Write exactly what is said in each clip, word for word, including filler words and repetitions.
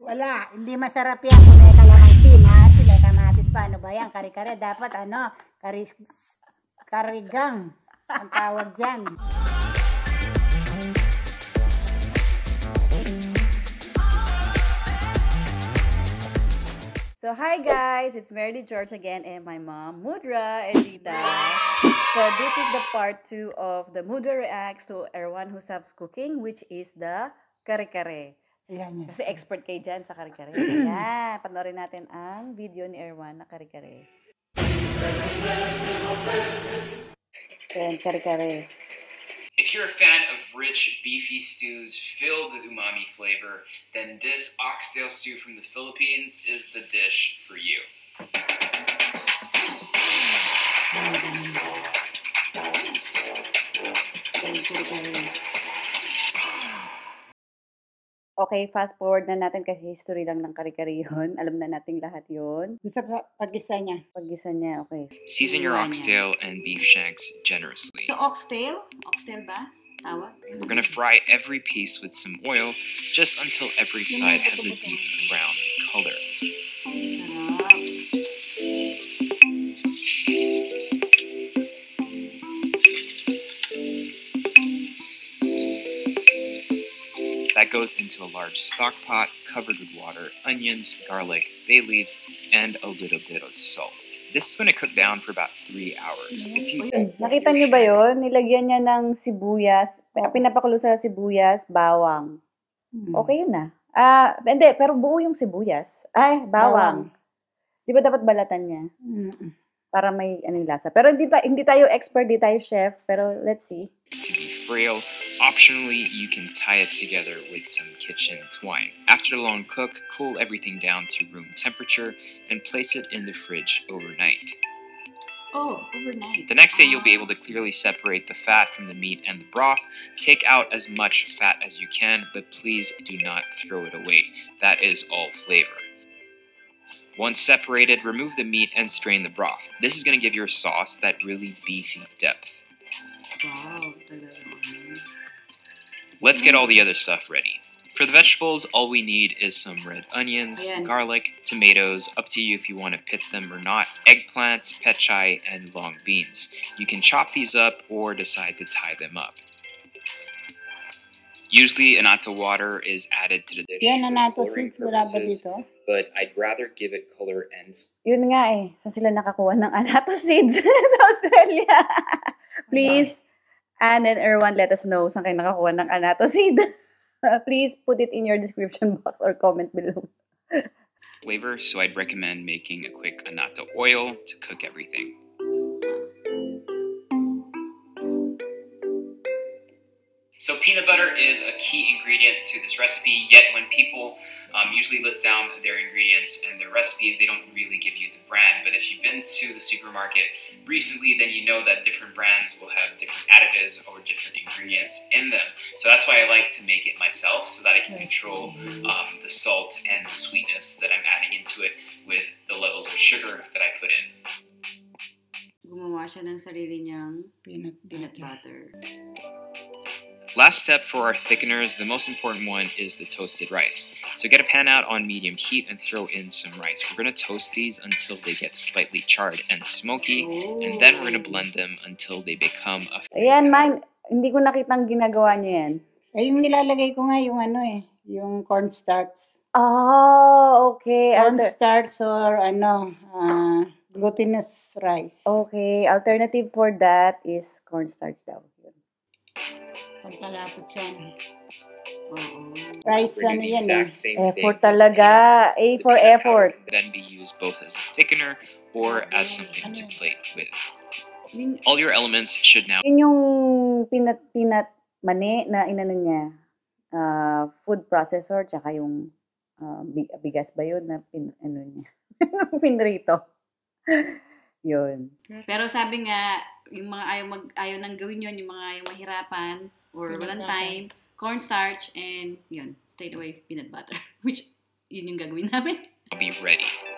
Wala, hindi masarap yan kung may kalamansi, maasim, may kamatis pa. Ano ba yan? Kare-kare, dapat ano, kari, karigang ang tawag dyan. So, hi guys! It's Mary George again and my mom, Mudra and Dita. So, this is the part two of the Mudra Reacts to Erwan Who Loves Cooking, which is the kare-kare. Ayan yan. Kasi expert kayo dyan sa kare-kare. Ayan, panoorin natin ang video ni Erwan na kare-kare. Ayan, kare-kare. If you're a fan of rich, beefy stews filled with umami flavor, then this oxtail stew from the Philippines is the dish for you. Okay, fast forward na natin kasi history lang ng kare-kare yun. Alam na natin lahat yun. Gusto pa pag-isa niya. Pag-gisa niya, okay. Season your oxtail and beef shanks generously. So, oxtail? Oxtail ba? Tawag? We're gonna fry every piece with some oil just until every side has a deep brown color. Sarap. That goes into a large stock pot covered with water, onions, garlic, bay leaves, and a little bit of salt. This is going to cook down for about three hours. If you Nakita niyo ba yun? Nilagyan niya ng sibuyas. Pinapakulo sa sibuyas, bawang. Okay yun na. Ah, hindi, pero buo yung sibuyas. Ay, bawang. Di ba dapat balatan niya? Mm-mm. Para may ano yung lasa. Pero hindi, ta hindi tayo expert, hindi tayo chef. Pero let's see. to be frail, optionally you can tie it together with some kitchen twine. After the long cook, cool everything down to room temperature and place it in the fridge overnight. Oh, overnight. The next day you'll be able to clearly separate the fat from the meat and the broth. Take out as much fat as you can, but please do not throw it away. That is all flavor. Once separated, remove the meat and strain the broth. This is going to give your sauce that really beefy depth. Wow, talaga. Let's get all the other stuff ready. For the vegetables, all we need is some red onions, Ayan. garlic, tomatoes, up to you if you want to pit them or not, eggplants, pechay, and long beans. You can chop these up or decide to tie them up. Usually, annatto water is added to the dish Yan, for annatto coloring seeds, wala ba purposes, dito? but I'd rather give it color and Yun nga eh. Saan sila nakakuha ng annatto seeds sa Australia? Please, Anne and Erwan, let us know saan kayo nakakuha ng annatto seed. Please put it in your description box or comment below. flavor, so I'd recommend making a quick annatto oil to cook everything. So peanut butter is a key ingredient to this recipe, yet when people um, usually list down their ingredients and their recipes, they don't really give you the brand. But if you've been to the supermarket recently, then you know that different brands will have different additives or different ingredients in them. So that's why I like to make it myself, so that I can control um, the salt and the sweetness that I'm adding into it with the levels of sugar that I put in. Gumawa siya ng sarili niyang Peanut peanut butter. butter. Last step for our thickeners, the most important one is the toasted rice. So get a pan out on medium heat and throw in some rice. We're going to toast these until they get slightly charred and smoky, and then we're going to blend them until they become a... Ayan, man. Hindi ko nakitang ginagawa niyo yan. Ay, yung nilalagay ko nga yung ano eh, yung cornstarch. Oh, okay. Alter Cornstarch or ano, uh, glutinous rice. okay. Alternative for that is cornstarch daw. Pampalapot yan. Oo. Rice, We're ano doing the yan eh. exact same Effort thing to talaga. peanuts. A The for peanut effort. powder can then be used both as a thickener or as something to plate with. Yun, All your elements should now Yun yung peanut, peanut mani na inano niya. ah, food processor, tsaka yung ah, bi- bigas ba yun na pin, ano niya. Pinrito. Yun. pero sabi nga, yung mga ayaw, mag, ayaw nang gawin yun, yung mga ayaw mahirapan or Peanut walang butter. time, cornstarch, and yun, straight away peanut butter. Which, yun yung gagawin namin. be ready.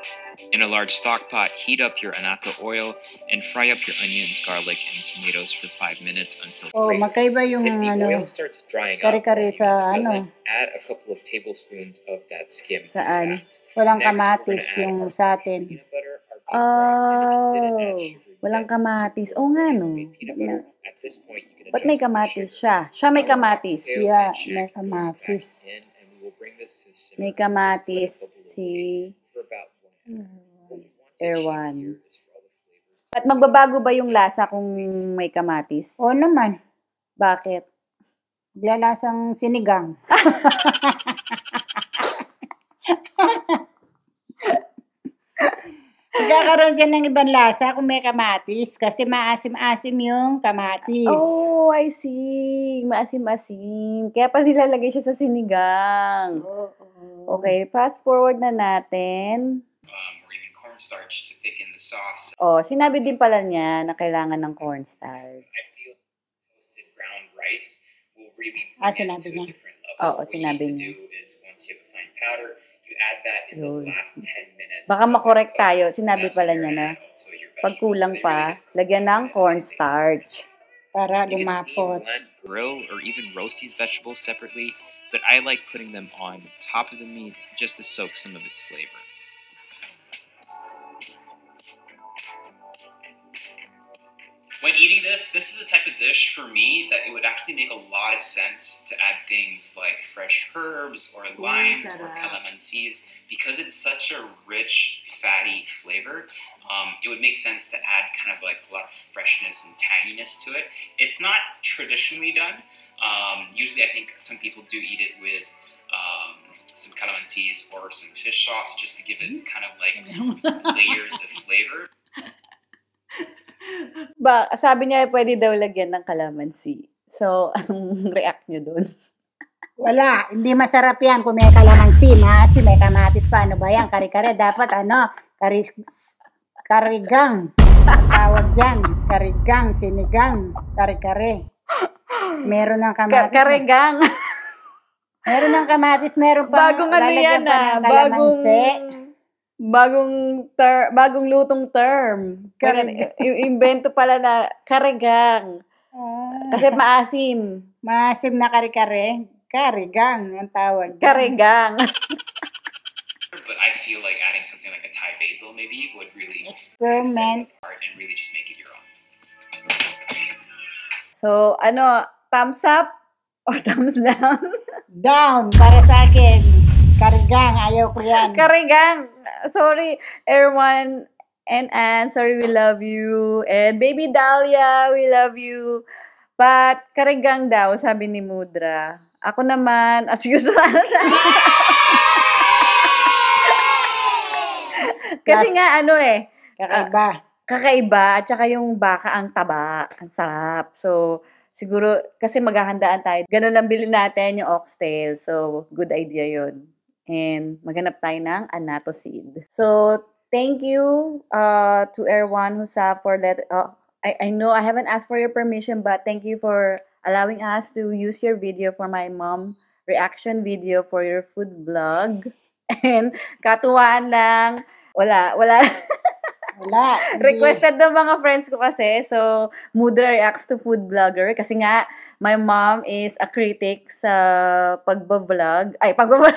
In a large stock pot, heat up your annatto oil and fry up your onions, garlic, and tomatoes for five minutes until Oh, flavored. magkaiba yung If the ano, oil starts drying up, kare-kare or sa onions ano, doesn't, add a couple of tablespoons of that skim Saan? fat. walang Next, we're kamatis gonna add yung our sa atin. peanut butter, our bean broth, and if you didn't add Oh, sugar walang yet, kamatis. super Oo nga, fresh no. homemade peanut Ba't butter. may- At this point, you can Ba't may adjust the kamatis sugar. siya? Siya may Our kamatis. oxtail Yeah, and may shank goes back kamatis. in, and we will bring this to a simmer. May Just let it kamatis bubble si away for about one hour. What we want to achieve Erwan. here is for all the flavors to At magbabago ba yung lasa kung may kamatis? Oo naman, Bakit? maglalasang sinigang. Magkakaroon siya ng ibang lasa kung may kamatis kasi maasim-asim yung kamatis. Oh, I see. Maasim-asim. Kaya pala nilalagay siya sa sinigang. Oo. Okay, fast forward na natin. um, or even cornstarch to thicken the sauce. Oh, sinabi din pala niya na kailangan ng cornstarch. I feel toasted brown rice will really Ah, bring it sinabi to niya. a different level. Oo, What you sinabi need to niya. do is once you have a fine powder, you add that in Yun. the last ten minutes. Baka of makorek the cook. tayo. And Sinabi that's pala when niya you're na gonna add also your pag vegetables. kulang So they really pa, just cook lagyan these ng in a nice cornstarch. Para You can steam, lumapot. blend, grill, or even roast these vegetables separately, but I like putting them on top of the meat just to soak some of its flavor. When eating this, this is a type of dish for me that it would actually make a lot of sense to add things like fresh herbs or limes or sarap. calamansis because it's such a rich, fatty flavor. Um, it would make sense to add kind of like a lot of freshness and tanginess to it. It's not traditionally done. Um, usually, I think some people do eat it with um, some calamansis or some fish sauce just to give it kind of like layers of flavor. Ba, sabi niya pwede daw lagyan ng calamansi. So, anong react niyo dun? Wala, hindi masarap yan kung may kalamansi, maasim, may kamatis pa. Ano ba yan? Kare-kare, dapat ano, kari, karigang. Ang tawag dyan, karigang, sinigang, kare-kare. Meron ng Ka- kamatis. karegang. Meron ng kamatis, meron pa. Bagong ano yan lalagyan pa ah. ng Bagong, kalamansi. bagong, ter, bagong lutong term. Kareg- Kaya, i- invento pala na karegang. Ah, Kasi maasim. maasim na kare-kare, karigang ang tawag dyan. Karegang. But I feel like adding something like a Thai basil maybe would really Experiment. set it apart and really just make it your own. So, ano, thumbs up or thumbs down? Down, para sa akin. Karigang, ayaw ko yan. Karegang. Sorry, Erwan and Anne, sorry, we love you. And baby Dahlia, we love you. But, karegang daw, sabi ni Mudra. Ako naman, as usual. Kasi Yes. nga, ano eh, Kakaiba. kakaiba, at saka yung baka ang taba, ang sarap. So, siguro, kasi maghahandaan tayo. Ganun lang bilhin natin yung oxtail. So, good idea yun. And maghanap tayo ng annatto seed. So, thank you uh, to everyone who's up for that. Uh, I, I know I haven't asked for your permission, but thank you for allowing us to use your video for my mom reaction video for your food vlog. And katuwaan lang, wala, wala. Wala. hindi. Requested ng mga friends ko kasi. So, Mudra reacts to food vlogger. Kasi nga, my mom is a critic sa pagbablog. Ay, pagbablog.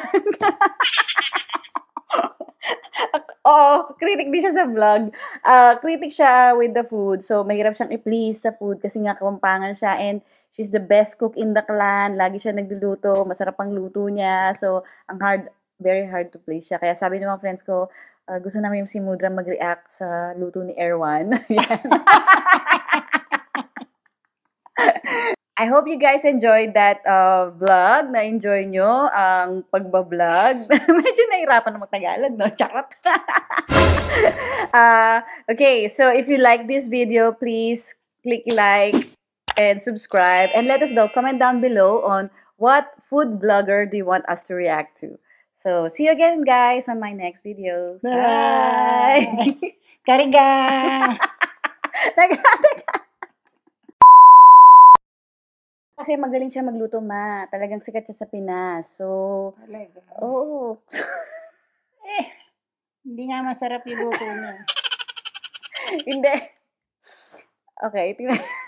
Oo, critic din siya sa vlog. Uh, critic siya with the food. So, mahirap siyang i-please sa food kasi nga kampangan siya. And she's the best cook in the clan. Lagi siya nagluluto. Masarap ang luto niya. So, ang hard, very hard to please siya. Kaya sabi ng mga friends ko, Uh, gusto namin si Mudra mag-react sa luto ni Erwan. Yan. I hope you guys enjoyed that uh, vlog. Na-enjoy nyo ang pagbablog. Medyo nahirapan na mag-Tagalog, no? Charot. uh, okay, so if you like this video, please click like and subscribe. And let us know, comment down below on what food vlogger do you want us to react to. So, see you again, guys, on my next video. Bye! Bye. Karigang. Kasi magaling siya magluto, ma. Talagang sikat siya sa Pinas. So, Talaga. oo. Eh, hindi Hindi nga masarap yung buko niya. Hindi. Okay, tingnan.